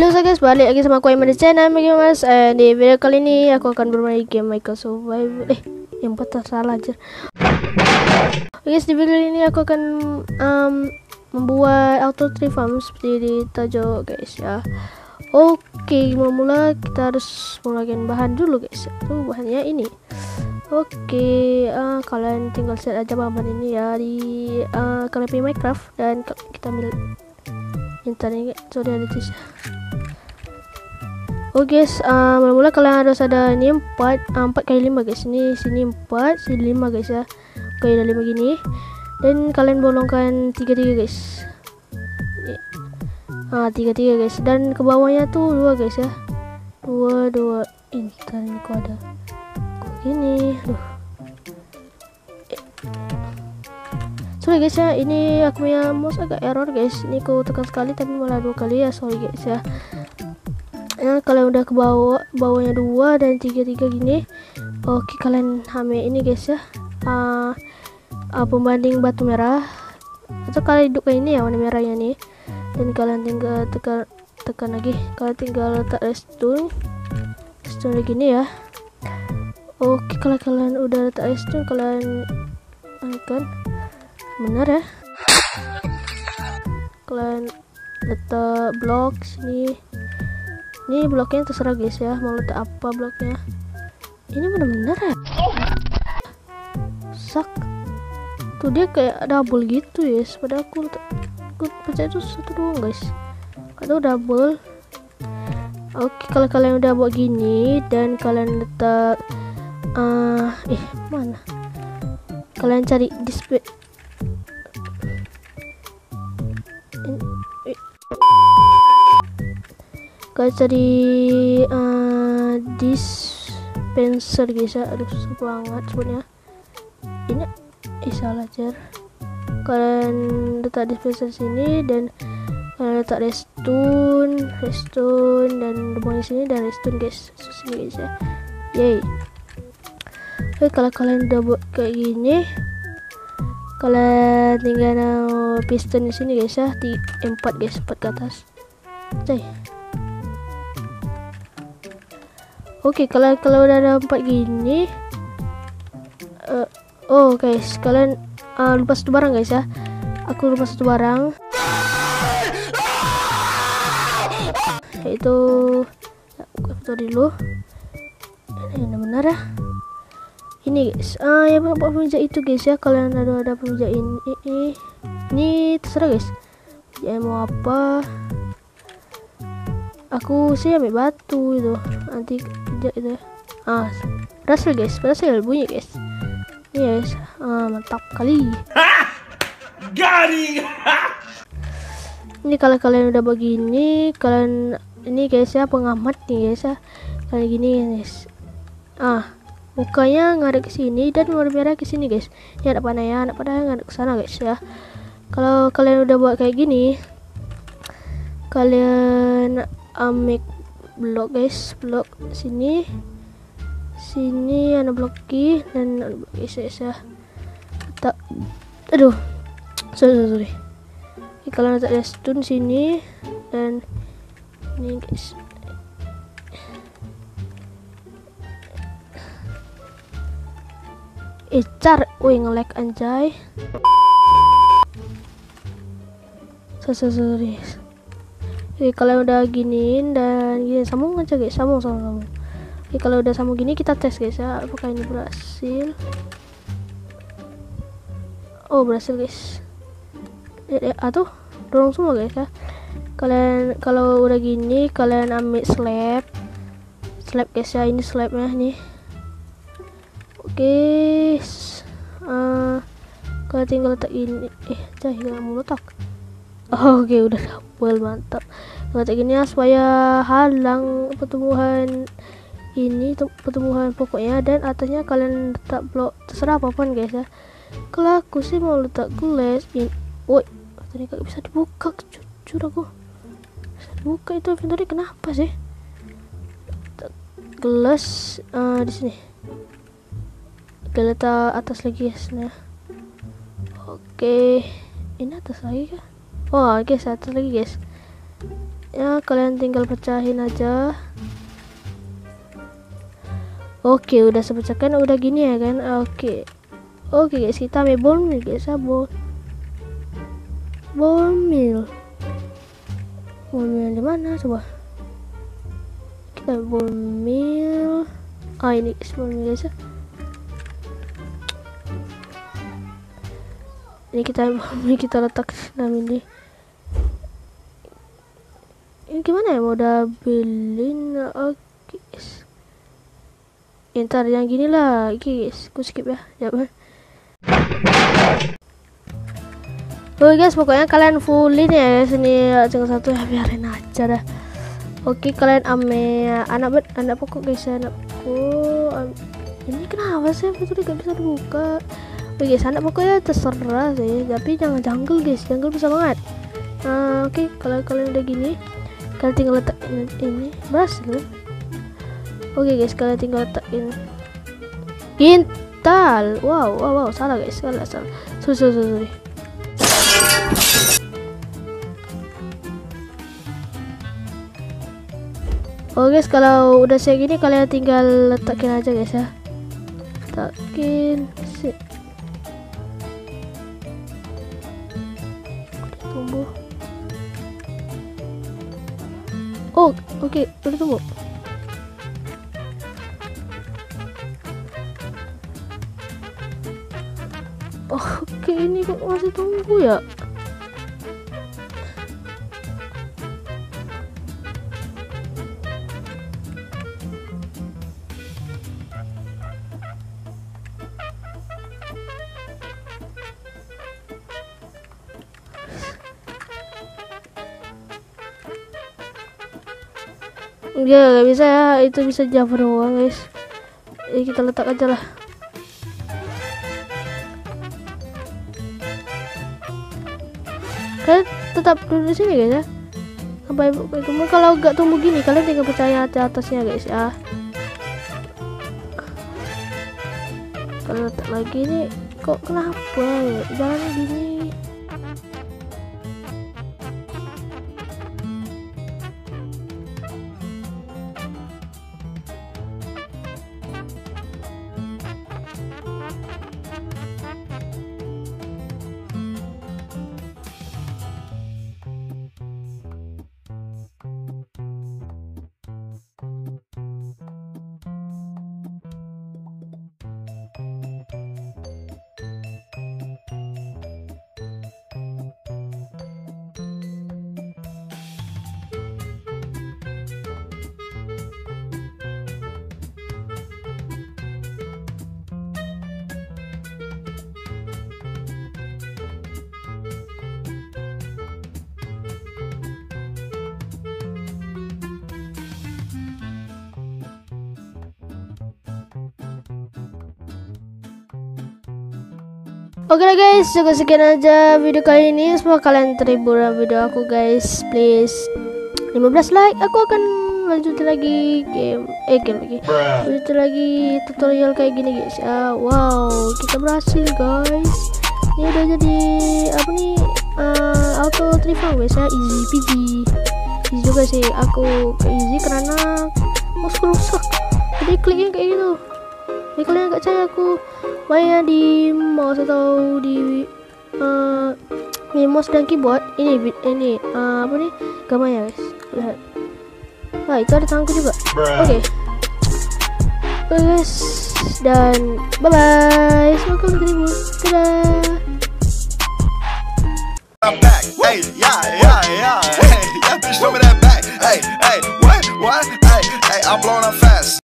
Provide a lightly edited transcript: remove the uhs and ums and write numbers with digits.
Halo guys, balik lagi sama aku Aiman di channel Mas. Di video kali ini aku akan bermain game Minecraft Survival. Yang patah salah aja. Guys, di video ini aku akan membuat auto tree farm seperti di tajo guys ya. Oke, mula kita harus menggunakan bahan dulu guys. Bahannya ini. Oke, kalian tinggal set aja bahan ini ya di kalian Minecraft dan kita ambil internet sorry ada tulis. Oke guys, mula-mula kalian harus ada ini 4 kali 5 guys. Ini sini 4, sini 5 guys ya. Oke, ada 5 gini. Dan kalian bolongkan 3 guys. 3 guys. Dan ke bawahnya tuh 2 guys ya. 2 internet kok ada. Kok gini. Aduh. Sorry guys ya, ini aku punya mouse agak error guys. Ini aku tekan sekali tapi malah 2 kali ya. Sorry guys ya. Nah, kalian udah ke bawahnya 2 dan 3 gini. Oke, kalian ambil ini guys ya. Pembanding batu merah. Atau kalian hidupkan ini ya warna merahnya nih. Dan kalian tinggal tekan lagi. Kalian tinggal letak redstone lagi nih ya. Oke, kalau kalian udah letak redstone, kalian akan benar ya. Kalian letak blok sini. Ini bloknya terserah guys ya, mau letak apa bloknya. Ini benar-benar ya. Sak. Tuh dia kayak double gitu ya. Padahal aku percaya itu 1 doang guys. Kalau double. Oke, kalau kalian udah buat gini dan kalian letak mana? Kalian cari display. Kalian cari dispenser guys ya. Aduh susah banget sebutnya. Ini salah aja. Kalian letak dispenser sini dan kalian letak redstone dan di sini dan redstone guys. Sini guys ya. Yay. Oke, kalau kalian udah buat kayak gini, kalian tinggal piston di sini guys ya. Di 4 guys, 4 ke atas. Oke. Oke, kalau udah ada 4 gini, guys, kalian lupa satu barang guys ya. Aku lupa satu barang, yaitu aku foto dulu. Ini benar ya. Ini guys, yang pemeja itu guys ya. Kalian ada pemeja ini terserah guys. Ya mau apa? Aku sih ambil batu itu nanti kerja itu. Berhasil guys, berhasil bunyi guys. Yes, mantap kali. Garing. Ini kalau kalian udah begini, kalian ini guys ya pengamat nih guys ya. Kayak gini guys. Mukanya ngadep ke sini dan warna merah ke sini guys. Ini ada panah ya, ngadep ke sana guys ya. Kalau kalian udah buat kayak gini, kalian make blok guys, blok sini ada blok key dan ada blok guys ya. Aduh sorry. Kalian letak redstone sini dan ini guys. Nge-lag anjay. Sorry. Oke, kalau udah giniin dan gini sambung aja guys, sambung. Oke, kalau udah sambung gini kita tes guys ya, apakah ini berhasil. Berhasil guys. Atau dorong semua guys ya. Kalian kalau udah gini kalian ambil slab guys ya. Ini slabnya nih. Oke, kalian tinggal letak ini. Jangan mau letak. Oke, udah double, mantap. Letak gini ya supaya halang pertumbuhan pokoknya, dan atasnya kalian letak blok terserah apapun guys ya. Kalau aku sih mau letak glass ini. Tadi gak bisa dibuka, jujur aku. Bisa dibuka itu inventory, kenapa sih? Glass di sini. Oke, letak atas lagi guys. Nah. Oke, ini atas lagi kah? Guys, atas lagi guys. ya kalian tinggal pecahin aja. Oke, udah sepecahkan, udah gini ya kan. Oke guys, kita ambil bone meal guys ya. Bone meal di mana coba? Kita ambil bone meal. Ini guys, bone meal guys ya. Ini kita letak dalam ini. Ini gimana ya, mau double-in? Oke guys. Ntar yang gini lah, guys. Aku skip ya. Oke guys, pokoknya kalian fullin ya guys. Ini jangan satu ya, biarin aja dah. Oke, kalian anak pokok guys, anak pokok. Ini kenapa sih betul gak bisa dibuka? Oke guys, anak pokoknya terserah sih, tapi jangan jungle guys, jungle bisa banget. Oke, kalau kalian udah gini, kalian tinggal letakin ini, berhasil. Oke guys, kalian tinggal letakin Intal. Wow, salah guys, salah. Sorry. Oke guys, kalau udah kayak gini kalian tinggal letakin aja guys ya. Letakin sih. Tumbuh. Oke, udah tumbuh. Oke, ini kok masih tunggu ya? Ya gak bisa ya, itu bisa Java doang guys. Kita letak aja lah. Kalian tetap duduk di sini guys ya. Sampai tumbuh. Kalau gak tumbuh gini, kalian tinggal percaya atasnya guys ya. Kalau letak lagi nih, kok kenapa ya? Jangan gini. Oke lah guys, cukup sekian aja video kali ini. Semoga kalian terhibur dengan video aku guys. Please 15 like, aku akan lanjutin lagi game lagi. Lanjutin lagi tutorial kayak gini guys. Wow, kita berhasil guys. Ini udah jadi apa nih? Auto trival guys ya, easy peasy. Easy juga sih, aku ke easy karena mouse rusak. Jadi kliknya kayak gitu. Jadi kalian gak percaya aku mainnya di mouse atau di mouse dan keyboard. Ini apa nih gambarnya guys, lihat. Nah itu ada tanganku juga. Oke guys, dan bye bye, semoga kalian terhibur. Dadah. Hey, yeah. Hey, bitch, show me that back. Hey, what? Hey, I'm blowing up fast.